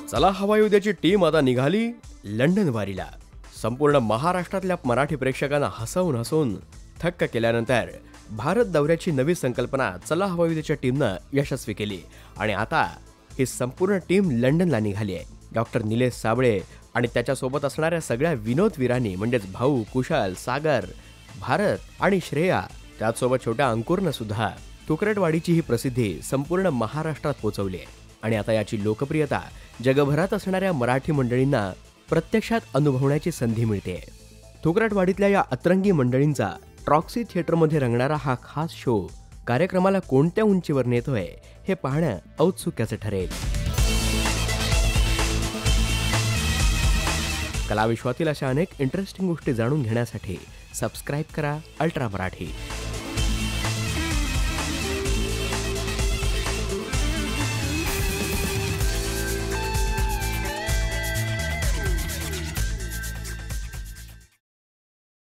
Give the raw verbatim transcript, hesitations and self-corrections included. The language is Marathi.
चला हवा येऊ द्याची टीम आता निघाली लंडन वारीला। संपूर्ण महाराष्ट्रातल्या मराठी प्रेक्षकांना हसवून हसवून थक्क केल्यानंतर भारत दौऱ्याची नवी संकल्पना चला हवा येऊ द्याच्या टीमनं यशस्वी केली आणि आता ही संपूर्ण टीम लंडनला निघाली आहे। डॉक्टर निलेश साबळे आणि त्याच्यासोबत असणाऱ्या सगळ्या विनोदवीरांनी म्हणजेच भाऊ, कुशाल, सागर, भारत आणि श्रेया, त्याचसोबत छोट्या अंकुरनं सुद्धा तुकरटवाडीची ही प्रसिद्धी संपूर्ण महाराष्ट्रात पोहोचवली आहे आणि आता याची लोकप्रियता जगभरात असणाऱ्या मराठी मंडळींना प्रत्यक्षात अनुभवण्याची संधी मिळते। तुकरटवाडीतल्या या अतरंगी मंडळींचा ट्रॉक्सी थिएटरमध्ये रंगणारा हा खास शो कार्यक्रमाला कोणत्या उंचीवर नेतोय हे पाहणं औत्सुक्याचं ठरेल। कलाविश्वातील अशा अनेक इंटरेस्टिंग गोष्टी जाणून घेण्यासाठी सबस्क्राईब करा अल्ट्रा मराठी।